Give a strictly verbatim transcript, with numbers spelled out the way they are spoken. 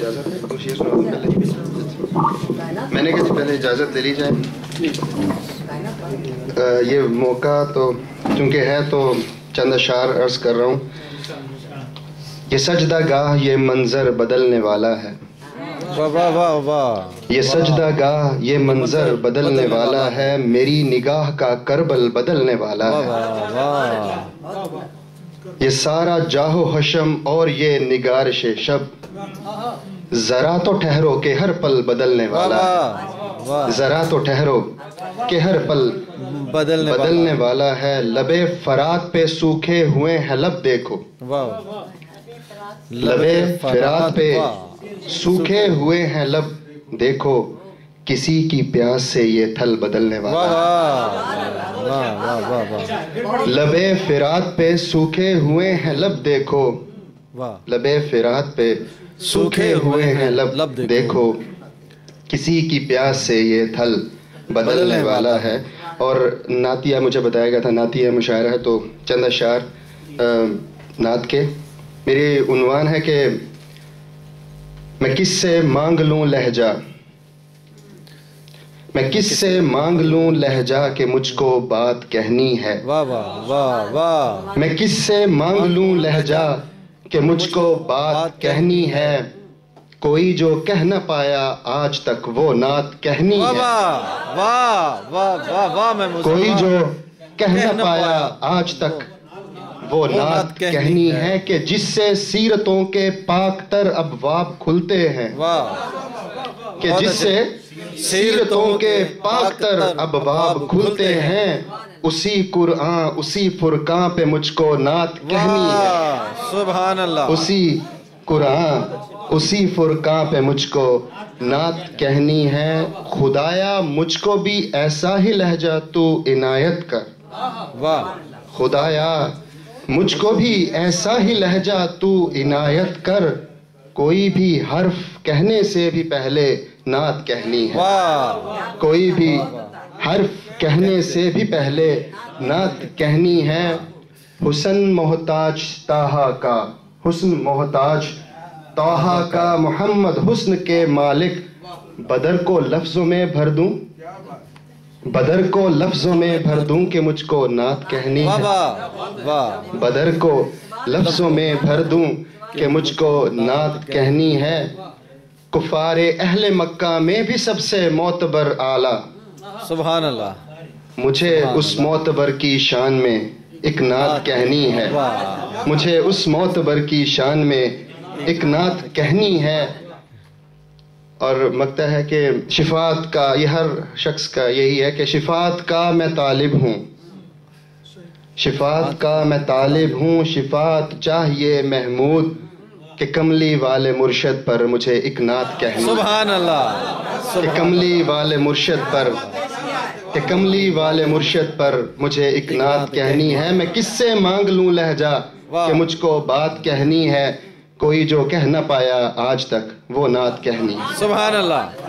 اجازت ہے کچھ یہ سنا دوں پہلے؟ میں نے کہا پہلے اجازت لے لی جائے. یہ موقع تو چونکہ ہے تو چند اشعار عرض کر رہا ہوں. یہ سجدہ گاہ یہ منظر بدلنے والا ہے. واہ واہ واہ واہ. یہ سجدہ گاہ یہ منظر بدلنے والا ہے. میری نگاہ کا کربل بدلنے والا ہے. یہ سارا جاہ و حشم اور یہ نگارش شب ذرا تو ٹھہرو کہ ہر پل بدلنے والا ہے. ذرا تو ٹھہرو کہ ہر پل بدلنے والا ہے. لبے فرات پہ سوکھے ہوئے ہیں لب دیکھو. لبے فرات پہ سوکھے ہوئے ہیں لب دیکھو. کسی کی پیاس سے یہ تھل بدلنے والا ہے. لبے فرات پہ سوکھے ہوئے ہیں لب دیکھو. لبے فرات پہ سوکھے ہوئے ہیں لب دیکھو. کسی کی پیاس سے یہ تھل بدلنے والا ہے. اور نعتیہ مجھے بتایا گیا تھا نعتیہ مشاعرہ ہے تو چند اشعار نعت کے. میری عنوان ہے کہ میں کس سے مانگ لوں لہجہ. میں کس سے مانگ لوں لہجہ کہ مجھ کو بات کہنی ہے. واہ واہ واہ واہ. میں کس سے مانگ لوں لہجہ کہ مجھ کو بات کہنی ہے. کوئی جو کہہ نہ پایا آج تک وہ نعت کہنی ہے. واہ واہ واہ واہ. میں کوئی جو کہہ نہ پایا آج تک وہ نعت کہنی ہے کہ جس سے سیرتوں کے پاک تر ابواب کھلتے ہیں. کہ جس سے سیرتوں کے پاک تر ابواب کھلتے ہیں. اسی قرآن اسی فرقان پہ مجھ کو نعت کہنی ہے. سبحان اللہ. اسی قرآن اسی فرقان پہ مجھ کو نعت کہنی ہے. خدایا مجھ کو بھی ایسا ہی لہجہ تو عنایت کر. واہ. خدایا مجھ کو بھی ایسا ہی لہجہ تو عنایت کر. کوئی بھی حرف کہنے سے بھی پہلے نعت کہنی ہے. کوئی بھی حرف کہنے سے بھی پہلے نعت کہنی ہے. حسن محتاج طٰہٰ کا حسن محتاج طٰہٰ کا محمد حسن کے مالک. بدر کو لفظوں میں بھر دوں بدر کو لفظوں میں بھر دوں کہ مجھ کو نعت کہنی ہے. بدر کو لفظوں میں بھر دوں کہ مجھ کو نعت کہنی ہے. کفار اہل مکہ میں بھی سب سے معتبر اعلیٰ. سبحان اللہ. مجھے اس معتبر کی شان میں ایک نعت کہنی ہے. مجھے اس معتبر کی شان میں ایک نعت کہنی ہے. اور مکتا ہے کہ شفاعت کا یہ ہر شخص کا یہی ہے کہ شفاعت کا میں طالب ہوں. شفاعت کا میں طالب ہوں. شفاعت چاہیے محمود کہ کملی والے مرشد پر مجھے ایک نعت کہنی. سبحان اللہ. کہ کملی والے مرشد پر کہ کملی والے مرشد پر مجھے ایک نعت کہنی ہے. میں کس سے مانگ لوں لہجہ کہ مجھ کو بات کہنی ہے. کوئی جو کہہ نہ پایا آج تک وہ نعت کہنی. سبحان اللہ.